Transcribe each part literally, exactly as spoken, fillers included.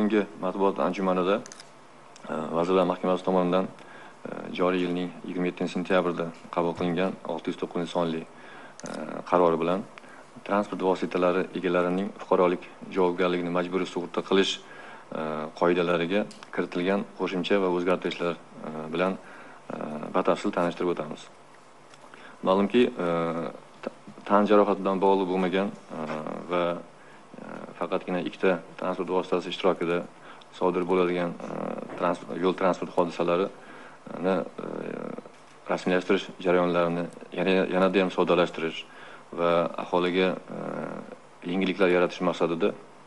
bugungi matbuot anjumanida Vazirlar Mahkamasi tomonidan joriy yilning yigirma yettinchi sentyabrda qabul qilingan olti yuz to'qqizinchi sonli qarori bilan transport vositalari egalarining fuqarolik javobgarligini majburiy sug'urta qilish qoidalariga kiritilgan qo'shimcha va o'zgartirishlar bilan batafsil tanishtirib o'tamiz. Ma'lumki, tan jarohatidan bog'liq bo'lmagan va faqatgina ikkita transport vositasi ishtirokida sodir bo'ladigan yo'l transport hodisalarini rasmiylashtirish jarayonlarini yanada ham soddalashtirish va aholiga yengilliklar yaratish maqsadida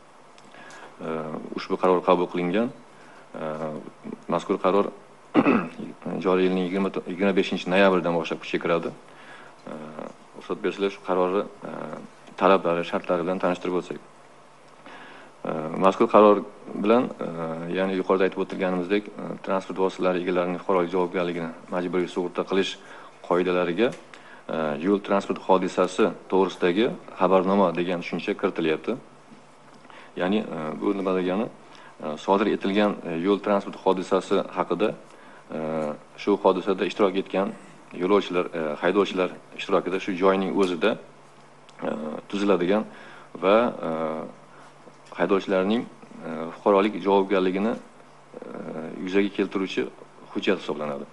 ushbu qaror qabul qilingan. Mazkur qaror joriy yilning yigirma beshinchi noyabrdan boshlab kuchga kiradi. Ruxsat bersanglar shu qarorni talablari, shartlari bilan tanishtirib o'tsak. Mazkur qaror bilan, ya'ni yuqorida aytib o'tilganimizdek, transport vositalari egalarining fuqarolik javobgarligini majburiy sug'urta qilish qoidalariga yo'l transport hodisasi to'g'risidagi xabarnoma degan tushuncha kiritilyapti. Ya'ni bu nima degani? Sodir etilgan yo'l transport hodisasi haqida shu hodisada ishtirok etgan yo'lovchilar, haydovchilar ishtirokida shu joyning o'zida tuziladigan va haydovchilarning fuqarolik javobgarligini yuzaga keltiruvchi hujjat hisoblanadi.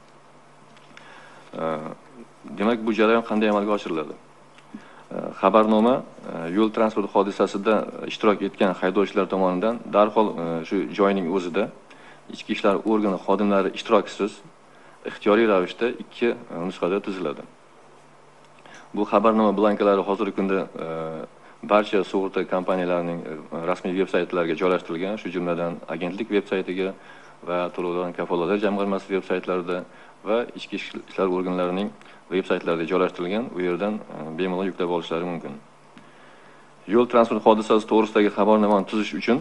Demak, bu jarayon qanday amalga oshiriladi? Xabarnoma yo'l transport hodisasida ishtirok etgan haydovchilar tomonidan darhol shu joyning o'zida ichki ishlar organi xodimlari ishtirokisiz ixtiyoriy ravishda ikki nusxada tuziladi. Bu xabarnoma blankalari hozirgi kunda barcha sug'urta kompaniyalarining rasmiy veb-saytlariga joylashtirilgan, shu jumladan agentlik veb-saytiga va to'lovlardan kafolatlar jamg'armasi veb-saytlarida va ichki ishlar organlarining veb-saytlarida joylashtirilgan. U yerdan bemalol yuklab olishlari mumkin. Yo'l transport hodisasi to'g'risidagi xabarnomani tuzish uchun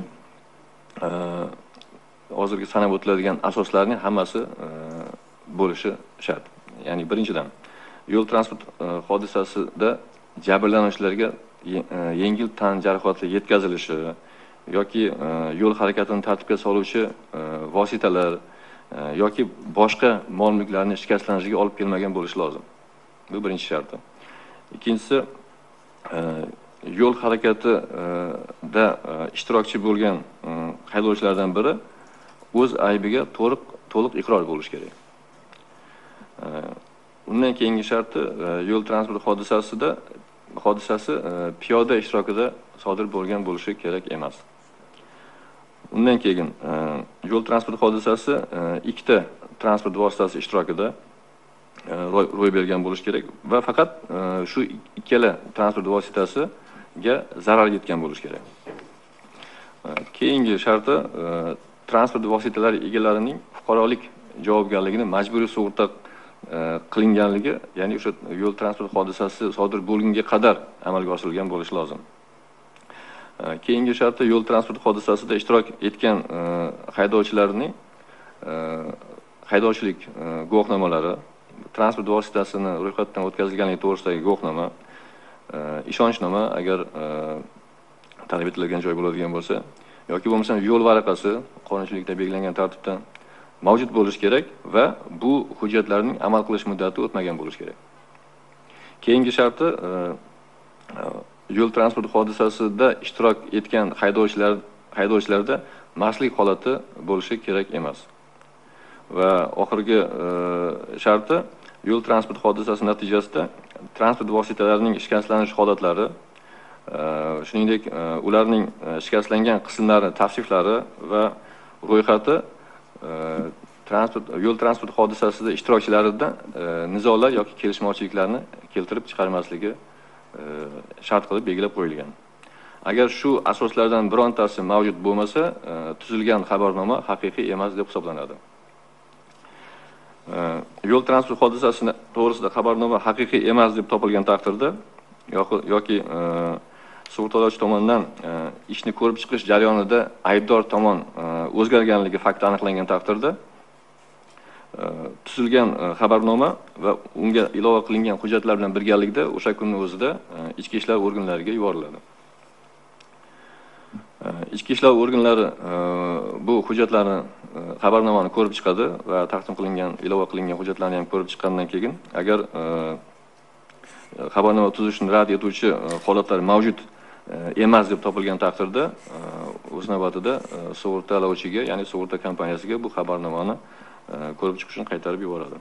hozirgi sanab o'tiladigan asoslarning hammasi bo'lishi shart. Ya'ni birinchidan, yo'l transport hodisasida jabrlanuvchilarga yengil tan jarohati yetkazilishi yoki yo'l harakatini tartibga soluvchi vositalar yoki boshqa mol-mulklarning shikastlanishiga olib kelmagan bo'lishi lozim. Bu birinchi sharti. Ikkinchisi, yo'l harakatida ishtirokchi bo'lgan haydovchilardan biri o'z aybiga to'liq to'liq iqror bo'lishi kerak. Undan keyingi sharti, yo'l transport hodisasida hodisasi piyoda ishtirokida sodir bo'lgan bo'lishi kerak emas. Undan keyin yo'l transport hodisasi ikkita transport vositasi ishtirokida ro'y bergan bo'lishi kerak va faqat shu ikkala transport vositasiga zarar yetgan bo'lishi kerak. Keyingi sharti, transport vositalari egalarining fuqarolik javobgarligini majburiy sug'urta qilinganligi, ya'ni o'sha yo'l transport hodisasi sodir bo'lgunga qadar amalga oshirilgan bo'lishi lozim. Keyingi sharti, yo'l transport hodisasida ishtirok etgan haydovchilarning haydovchilik guvohnomalari, transport vositasini ro'yxatdan o'tkazilganligi to'g'risidagi guvohnoma, ishonchnoma agar talab etiladigan joy bo'ladigan bo'lsa, yoki bo'lmasa yo'l varaqasi qonunchilikda belgilangan tartibda mavjud bo'lishi kerak va bu hujjatlarning amal qilish muddati o'tmagan bo'lishi kerak. Keyingi sharti, yo'l transport hodisasida ishtirok etgan haydovchilar haydovchilarda mastlik holati bo'lishi kerak emas. Va oxirgi sharti, yo'l transport hodisasi natijasida transport vositalarining shikastlanish holatlari, shuningdek ularning shikastlangan qismlari tavsiflari va ro'yxati transport yo'l transport hodisasida ishtirokchilarida nizolar yoki kelishmovchiliklarni keltirib chiqarmasligi shart qilib belgilab qo'yilgan. Agar shu asoslardan birontasi mavjud bo'lmasa, tuzilgan xabarnoma haqiqiy emas deb hisoblanadi. Yo'l transport hodisasi to'g'risida xabarnoma haqiqiy emas deb topilgan taqdirda yoki sug'urtalovchi tomonidan ishni ko'rib chiqish jarayonida aybdor tomon o'zgarganligi fakti aniqlangan taqdirda tuzilgan xabarnoma va unga ilova qilingan hujjatlar bilan birgalikda o'sha kunning o'zida ichki ishlar organlariga yuboriladi. Ichki ishlar organlari bu hujjatlarni, xabarnomani ko'rib chiqadi va taqdim qilingan, ilova qilingan hujjatlarni ham ko'rib chiqqandan keyin, agar xabarnoma tuzishni rad etuvchi holatlar mavjud emas deb topilgan taqdirda, o'z navbatida sug'urtalovchiga, ya'ni sug'urta kompaniyasiga bu xabarnomani ko'rib chiqishni qaytarib yuboradi.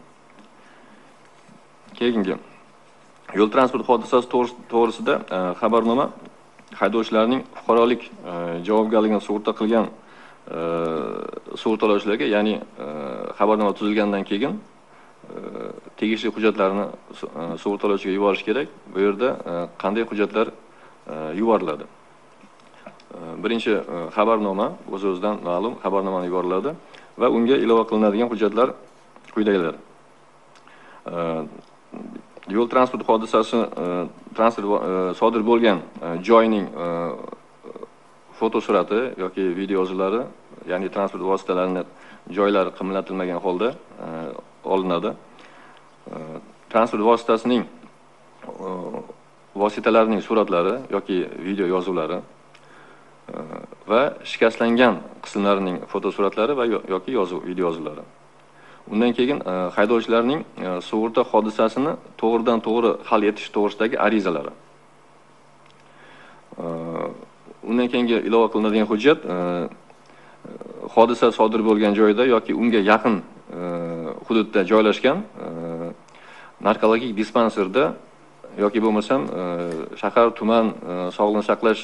Keyingi yo'l transport hodisasi to'g'risida xabarnoma haydovchilarning fuqarolik javobgarligini sug'urta qilgan sug'urtalovchilarga, ya'ni xabarnoma tuzilgandan keyin tegishli hujjatlarni sug'urtalovchiga yuborish kerak. Bu yerda qanday hujjatlar yuboriladi? Birinchi xabarnoma o'z-o'zidan ma'lum xabarnomani yuboriladi va unga ilova qilinadigan hujjatlar quyidagilar. Yo'l transport hodisasi transport sodir bo'lgan joyning fotosurati yoki video yozuvlari, ya'ni transport vositalarining joylari qimmatilmagan holda olinadi. Transport vositasining vositalarining suratlari yoki video yozuvlari va shikastlangan qismlarining fotosuratlari va yoki yozuv video yozuvlari. Undan keyin haydovchilarning sug'urta hodisasini to'g'ridan to'g'ri hal etish to'g'risidagi arizalari. Undan keyingi ilova qilinadigan hujjat hodisa sodir bo'lgan joyda yoki unga yaqin hududda joylashgan narkologik dispanserda yoki bo'lmasam shahar, tuman sog'liqni saqlash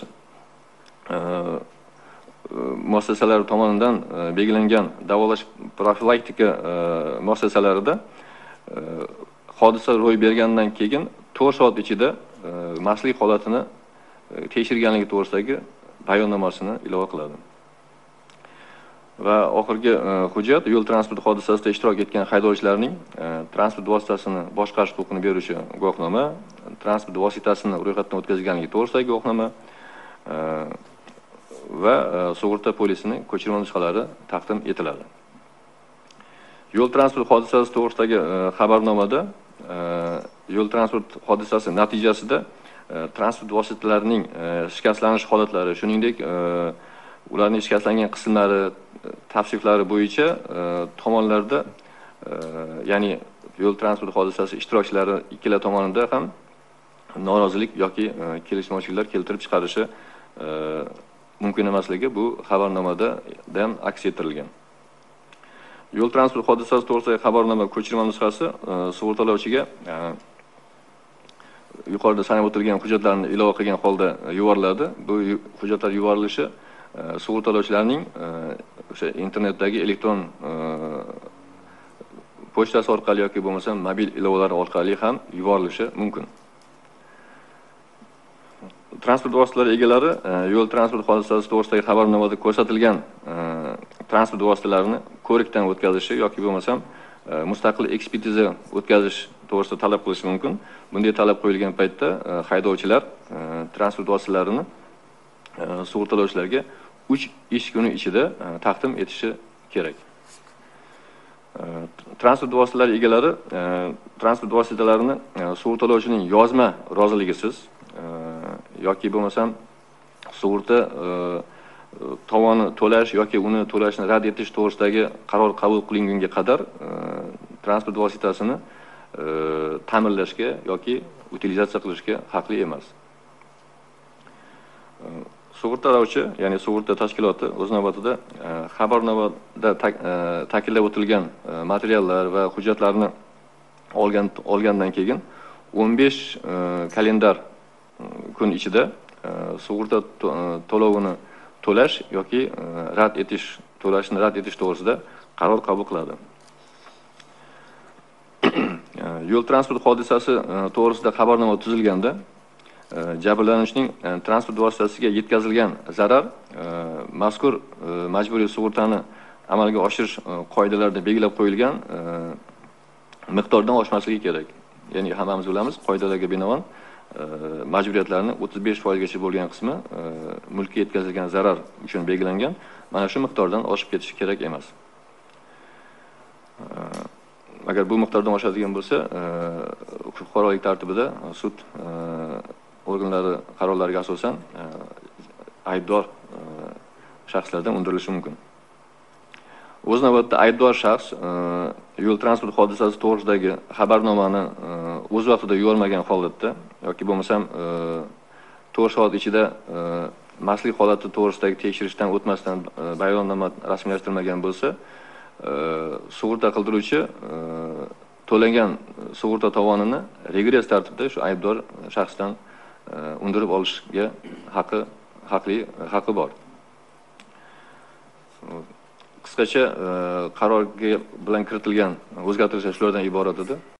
muassasalari tomonidan belgilangan davolash profilaktika muassasalarida hodisa ro'y bergandan keyin to'rt soat ichida mastlik holatini tekshirganligi to'g'risidagi bayonnomasini ilova qiladi. Va oxirgi hujjat yo'l transport hodisasida ishtirok etgan haydovchilarning transport vositasini boshqarish huquqini beruvchi guvohnoma, transport vositasini ro'yxatdan o'tkazganligi to'g'risidagi guvohnoma va sug'urta polisining ko'chirma nusxalari taqdim etiladi. Yo'l transport hodisasi to'g'risidagi xabarnomada yo'l transport hodisasi natijasida transport vositalarining shikastlanish holatlari, shuningdek ularning shikastlangan qismlari tavsiflari bo'yicha tomonlarda, ya'ni yo'l transport hodisasi ishtirokchilari ikkala tomonida ham norozilik yoki kelishmovchiliklar keltirib chiqarishi mumkin emasligi bu xabarnomada ham aks ettirilgan. Yo'l transport hodisasi to'g'risidagi xabarnoma ko'chirma nusxasi sug'urtalovchiga yuqorida sanab o'tilgan hujjatlarni ilova qilgan holda yuboriladi. Bu hujjatlar yuborilishi sug'urtalovchilarning o'sha internetdagi elektron pochtasi orqali yoki bo'lmasa mobil ilovalar orqali ham yuborilishi mumkin. Transport vositalari egalari yo'l transport hodisasi to'g'risidagi xabarnomada ko'rsatilgan transport vositalarini ko'rikdan o'tkazishi yoki bo'lmasam mustaqil ekspertiza o'tkazish to'g'risida talab qilishi mumkin. Bunday talab qo'yilgan paytda haydovchilar transport vositalarini sug'urtalovchilarga uch ish kuni ichida taqdim etishi kerak. Transport vositalari egalari transport vositalarini sug'urtalovchining yozma roziligisiz yoki bo'lmasam sug'urta tovoni to'lash yoki uni to'lashni rad etish to'g'risidagi qaror qabul qilingunga qadar transport vositasini ta'minlashga yoki utilizatsiya qilishga haqli emas. Sug'urtalovchi, ya'ni sug'urta tashkiloti o'z navbatida xabarnomada ta'kidlab o'tilgan materiallar va hujjatlarni olgan olgandan keyin o'n besh kalendar kun ichida sug'urta to'lovini to'lash yoki rad etish, to'lashni rad etish to'g'risida qaror qabul qiladi. Yo'l transport hodisasi to'g'risida xabarnoma tuzilganda jabrlanuvchining transport vositasiga yetkazilgan zarar mazkur majburiy sug'urtani amalga oshirish qoidalarida belgilab qo'yilgan miqdordan oshmasligi kerak. Ya'ni hammamiz bilamiz, qoidalarga binoan majburiyatlarni o'ttiz besh foizgacha bo'lgan qismi mulkka yetkazilgan zarar uchun belgilangan. Mana shu miqdordan oshib ketishi kerak emas. Agar bu miqdordan oshadigan bo'lsa, fuqarolik tartibida sud organlari qarorlariga asosan aybdor shaxslardan undirilishi mumkin. O'z navbatida aybdor shaxs yo'l transport hodisasi to'g'risidagi xabarnomani o'z vaqtida yubormagan holatda yoki bo'lmasam to'rt soat ichida mastlik holati to'g'risidagi tekshirishdan o'tmasdan bayonnoma rasmiylashtirmagan bo'lsa, sug'urta qildiruvchi to'langan sug'urta tovonini regress tartibda shu aybdor shaxsdan undirib olishga haqqi haqli haqqi bor. Qisqacha qarorga bilan kiritilgan o'zgartirishlar shulardan iborat edi.